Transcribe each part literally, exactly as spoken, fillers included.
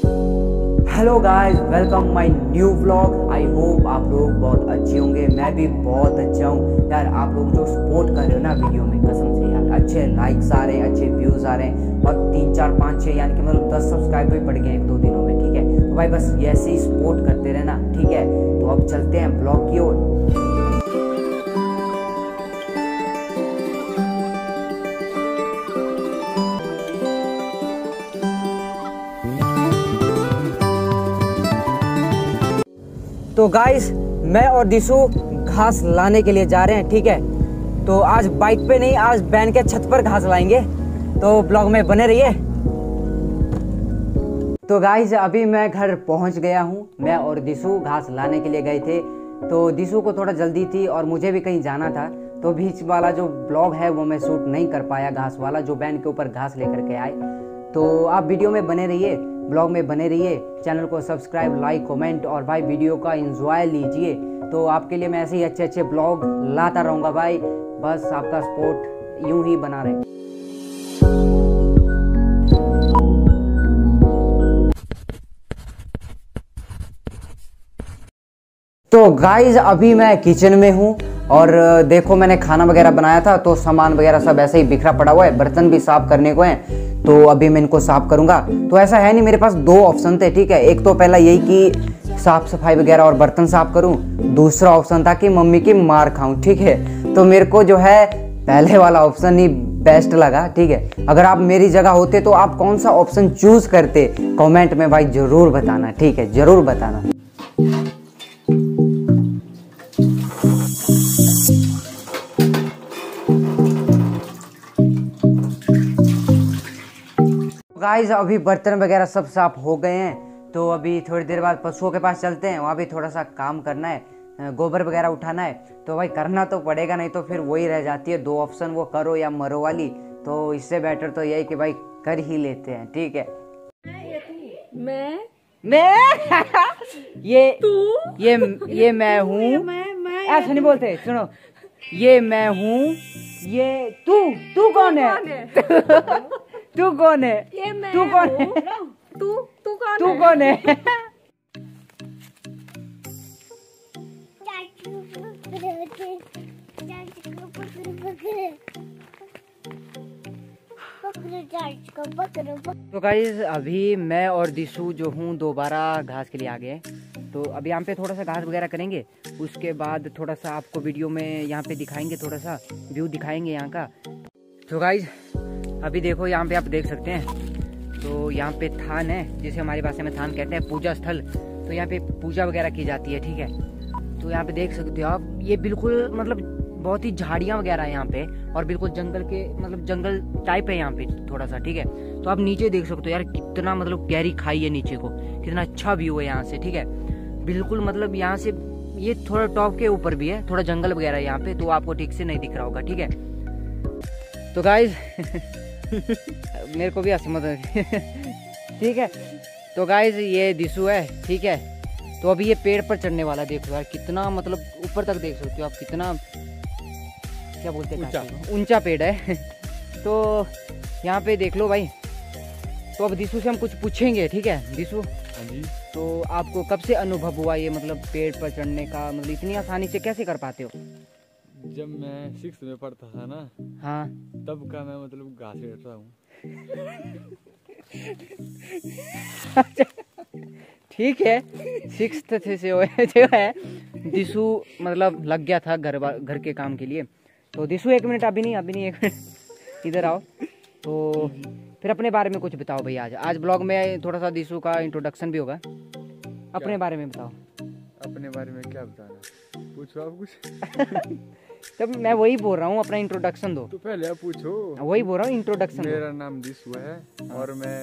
Hello guys, welcome my new vlog. I hope आप लोग बहुत अच्छे होंगे, मैं भी बहुत अच्छा हूँ। यार आप लोग जो सपोर्ट कर रहे हो ना वीडियो में, कसम से यार अच्छे लाइक्स आ रहे हैं, अच्छे व्यूज़ आ रहे हैं और तीन चार पाँच छः यानी कि मतलब दस सब्सक्राइबर भी बढ़ गए एक दो दिनों में। ठीक है, तो भाई बस ऐसे ही सपोर्ट करते रहना। ठीक है, तो अब चलते हैं ब्लॉग की ओर। तो गाइस, मैं और दिशु घास लाने के लिए जा रहे हैं। ठीक है, तो आज बाइक पे नहीं, आज वैन के छत पर घास लाएंगे, तो ब्लॉग में बने रहिए। तो गाइस, अभी मैं घर पहुंच गया हूं। मैं और दिशु घास लाने के लिए गए थे, तो दिशु को थोड़ा जल्दी थी और मुझे भी कहीं जाना था, तो बीच वाला जो ब्लॉग है वो मैं शूट नहीं कर पाया, घास वाला जो वैन के ऊपर घास लेकर के आए। तो आप वीडियो में बने रहिए, ब्लॉग में बने रहिए, चैनल को सब्सक्राइब, लाइक, कमेंट और भाई वीडियो का एंजॉय लीजिए। तो आपके लिए मैं ऐसे ही अच्छे अच्छे ब्लॉग लाता रहूँगा भाई, बस आपका सपोर्ट यूं ही बना रहे। तो गाइज, अभी मैं किचन में हूँ और देखो मैंने खाना वगैरह बनाया था, तो सामान वगैरह सब ऐसे ही बिखरा पड़ा हुआ है, बर्तन भी साफ करने को हैं, तो अभी मैं इनको साफ करूंगा। तो ऐसा है नहीं, मेरे पास दो ऑप्शन थे। ठीक है, एक तो पहला यही कि साफ सफाई वगैरह और बर्तन साफ करूं, दूसरा ऑप्शन था कि मम्मी की मार खाऊं। ठीक है, तो मेरे को जो है पहले वाला ऑप्शन ही बेस्ट लगा। ठीक है, अगर आप मेरी जगह होते तो आप कौन सा ऑप्शन चूज करते, कमेंट में भाई जरूर बताना। ठीक है, जरूर बताना। गाइस, अभी बर्तन वगैरह सब साफ हो गए हैं, तो अभी थोड़ी देर बाद पशुओं के पास चलते हैं, वहाँ भी थोड़ा सा काम करना है, गोबर वगैरह उठाना है। तो भाई करना तो पड़ेगा, नहीं तो फिर वही रह जाती है दो ऑप्शन, वो करो या मरो वाली। तो इससे बेटर तो यही कि भाई कर ही लेते हैं। ठीक है, मैं मैं ये तू ये ये मैं हूँ, ऐसा नहीं बोलते, सुनो, ये मैं हूँ, ये तू तू कौन है? तू कौन है? ये मैं तू कौन है? तू तू कौन तू है? कौन है? तो गाइस, अभी मैं और दिशु जो हूँ दोबारा घास के लिए आ गए। तो अभी यहाँ पे थोड़ा सा घास वगैरह करेंगे, उसके बाद थोड़ा सा आपको वीडियो में यहाँ पे दिखाएंगे, थोड़ा सा व्यू दिखाएंगे यहाँ का। तो गाइस, अभी देखो यहाँ पे आप देख सकते हैं, तो यहाँ पे थान है, जिसे हमारी भाषा में थान कहते हैं, पूजा स्थल। तो यहाँ पे पूजा वगैरह की जाती है। ठीक है, तो यहाँ पे देख सकते हो आप, ये बिल्कुल मतलब बहुत ही झाड़ियाँ वगैरह है यहाँ पे, और बिल्कुल जंगल के मतलब जंगल टाइप है यहाँ पे थोड़ा सा। ठीक है, तो आप नीचे देख सकते हो यार, कितना मतलब गहरी खाई है नीचे को, कितना अच्छा व्यू है यहाँ से। ठीक है, बिल्कुल मतलब यहाँ से ये थोड़ा टॉप के ऊपर भी है, थोड़ा जंगल वगैरह है यहाँ पे, तो आपको ठीक से नहीं दिख रहा होगा। ठीक है, तो गाइज मेरे को भी हंसी मत ठीक है, तो गाइज ये दिशु है। ठीक है, तो अभी ये पेड़ पर चढ़ने वाला, देखो यार कितना मतलब ऊपर तक देख सकते हो आप, कितना क्या बोलते हैं, ऊंचा पेड़ है तो यहाँ पे देख लो भाई। तो अब दिशु से हम कुछ पूछेंगे। ठीक है दिशु, तो आपको कब से अनुभव हुआ ये मतलब पेड़ पर चढ़ने का, मतलब इतनी आसानी से कैसे कर पाते हो? जब मैं सिक्स में पढ़ता था ना, हाँ, तब का मैं मतलब घास लेता हूँ। ठीक है, सिक्स से जो है दिशु मतलब लग गया था घर घर के काम के लिए। तो दिशु एक मिनट, अभी नहीं अभी नहीं एक मिनट इधर आओ। तो फिर अपने बारे में कुछ बताओ भाई। आज आज ब्लॉग में थोड़ा सा दिशु का इंट्रोडक्शन भी होगा, अपने बारे में बताओ। अपने बारे में क्या बताना, पूछो आप कुछ। तब मैं वही बोल रहा हूँ, अपना इंट्रोडक्शन दो। तो पहले आप पूछो। वही बोल रहा हूँ, इंट्रोडक्शन। मेरा नाम दिशु है और मैं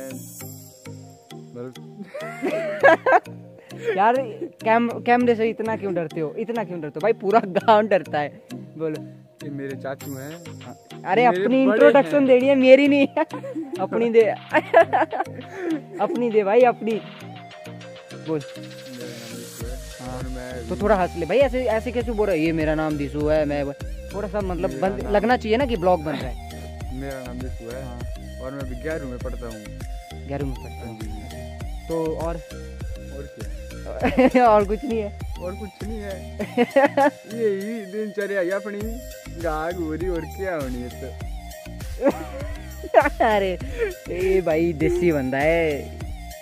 यार कैम कैमरे से इतना क्यों डरते हो, इतना क्यों डरते हो भाई? पूरा गांव डरता है। बोलो। ये मेरे चाचू हैं। अरे अपनी इंट्रोडक्शन देनी है, मेरी नहीं अपनी दे अपनी दे भाई, अपनी बोल। और मैं तो थोड़ा हंस ले भाई, ऐसे ऐसे कैसे बोल रहा है? ये मेरा नाम दिशु है, मैं थोड़ा सा मतलब बन, लगना चाहिए ना कि ब्लॉग बन रहा है। मेरा नाम दिशु है और मैं ग्यारहवीं में पढ़ता हूँ। ग्यारहवीं में पढ़ता हूँ। तो और और क्या? और कुछ नहीं है। और कुछ नहीं है। यही दिनचर्या है अपनी, गाय गोरी और क्या होनी है तो। अरे ये भाई देसी बंदा है।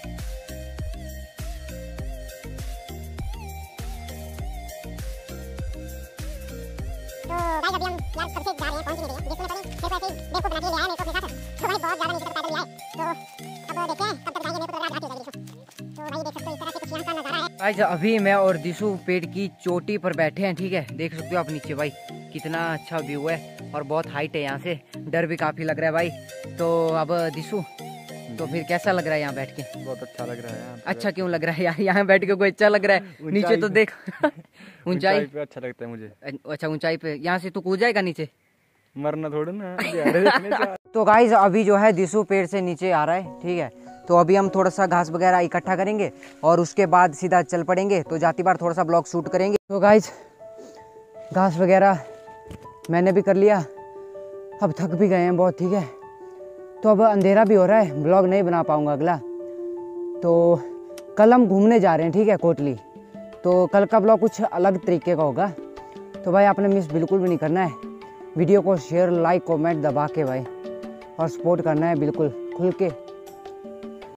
गाइस अभी मैं और दिशु पेड़ की चोटी पर बैठे हैं, ठीक है, देख सकते हो आप नीचे भाई कितना अच्छा व्यू है और बहुत हाइट है यहाँ से, डर भी काफी लग रहा है भाई। तो अब दिशु, तो फिर कैसा लग रहा है यहाँ बैठ के? बहुत अच्छा लग रहा है यहाँ। अच्छा क्यों लग रहा है यार? यहाँ बैठ के कोई अच्छा लग रहा है? नीचे तो देख ऊंचाई पे अच्छा लगता है मुझे। अच्छा ऊंचाई पे, यहाँ से तू कूद जाएगा नीचे? मरना थोड़ा ना। तो गाइस अभी जो है दिशु पेड़ से नीचे आ रहा है, ठीक है, तो अभी हम थोड़ा सा घास वगैरह इकट्ठा करेंगे और उसके बाद सीधा चल पड़ेंगे। तो जाती बार थोड़ा सा ब्लॉग शूट करेंगे। तो गाइस घास वगैरह मैंने भी कर लिया, अब थक भी गए हैं बहुत, ठीक है। तो अब अंधेरा भी हो रहा है, ब्लॉग नहीं बना पाऊंगा अगला। तो कल हम घूमने जा रहे हैं, ठीक है, कोटली। तो कल का ब्लॉग कुछ अलग तरीके का होगा। तो भाई आपने मिस बिल्कुल भी नहीं करना है। वीडियो को शेयर लाइक कमेंट दबा के भाई और सपोर्ट करना है बिल्कुल खुल के।